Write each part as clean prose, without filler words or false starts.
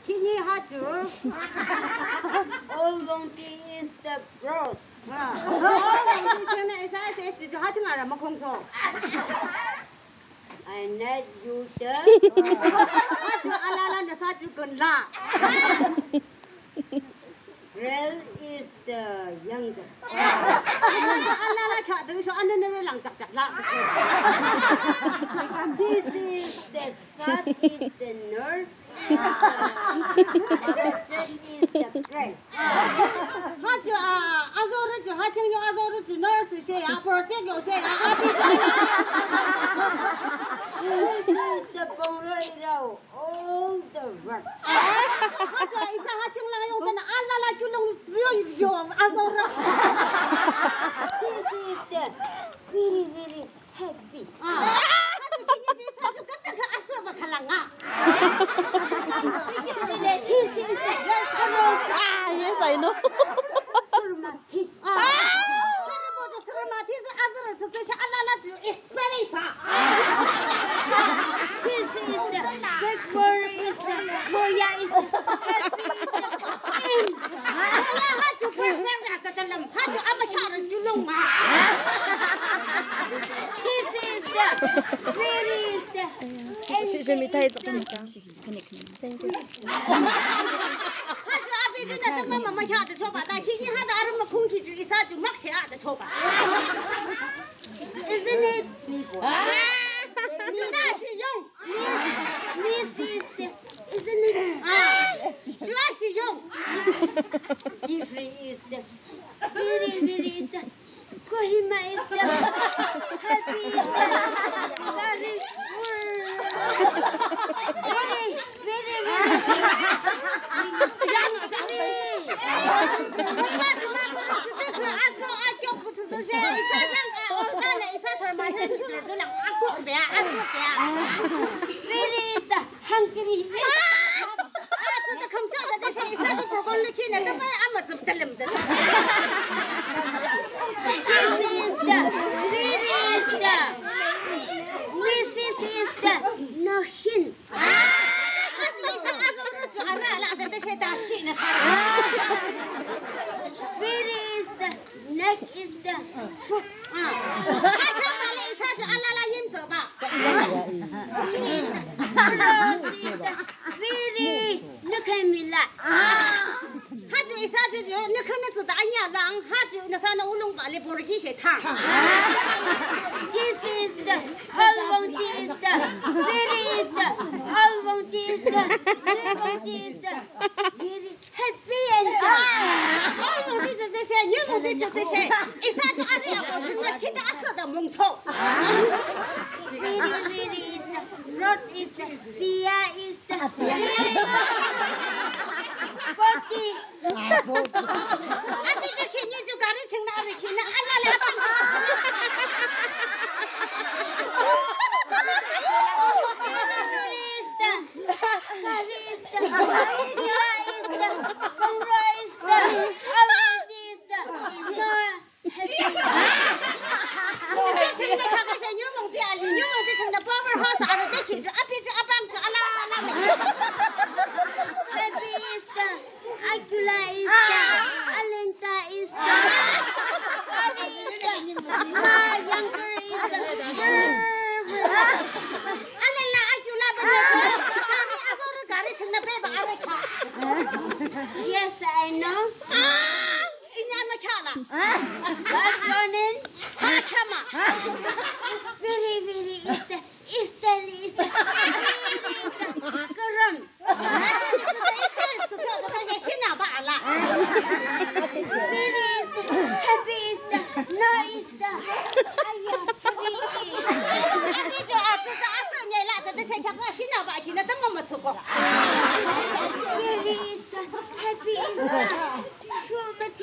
Kini haju. All vongdi is the bros. Vongdi chene isa is ju haju ngara ma khong cho. I net you the. Haju alala na sa ju gun la. Rel is the younger. Alala kha de so an ne lang jak jak la. This is the son is the nurse. The jet is the friend. Haju azore ju hacheng yo azore ju nurse she ya project yo she ya. This is the pungro all the work. Haju isa hacheng lang yo na alala kyu long yo azore. This is the very very happy. Haju kini ju sa ju kata ka asa ba khalanga. This is the yes, I know. surmati. Surmati is azore to say alala ju experience. This is the big worry is the moya is the happy is the end. Haju perfect na katalam. Haju ama chara ju long ma. This is the very is the Je m'étais Thank you. Haju abi ju na tama mama cha de choba da kini ha da arum khungki ju isa ju mak she de choba. isn't it? Ni da shi yong. This is the isn't it? Ju shi yong. Jeffrey is the very very is the Kohima is the happy is the very Yes, I know. What's your name? Very, very is the Karam. Very is the happy is the no is the Very is the happy is the so much.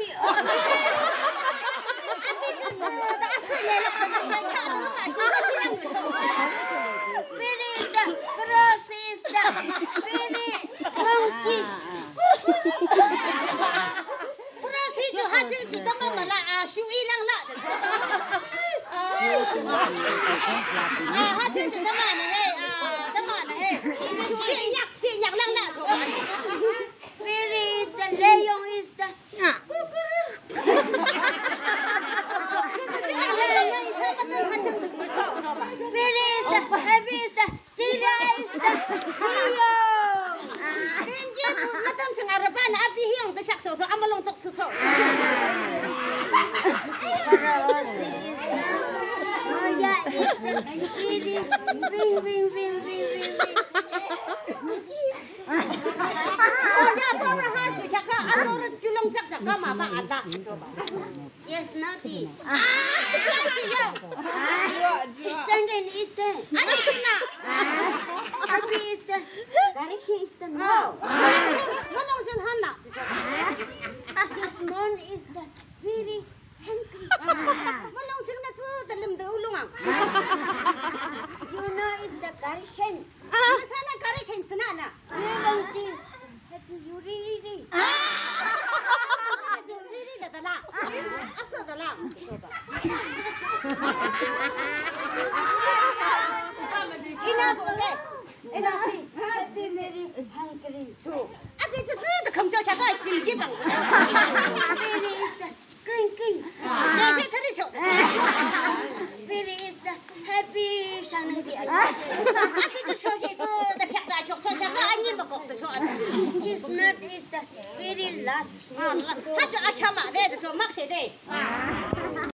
Very is the cross is the very monkey. 说俺们弄都吃草。 Yes, naughty. Eastern and Eastern. Happy Eastern. Direction Eastern. No. This moon is the very hungry. You know it's the direction. Happy you really. Enough, okay? Enough. Happy very hungry too. Very is the drinking. Very is the happy sang the This nut is the very last.